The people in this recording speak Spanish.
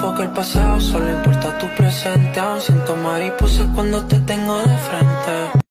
enfoca el pasado, solo importa tu presente. Aún siento mariposas cuando te tengo de frente.